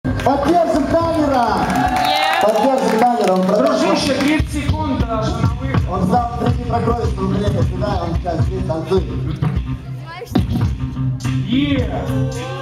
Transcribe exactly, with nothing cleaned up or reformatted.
Поддержим Танера! Поддержим Танера! Он Дружище, тридцать секунд даже на выход. Он сдал третий прокрой, что время сюда, он сейчас здесь танцует. Yeah.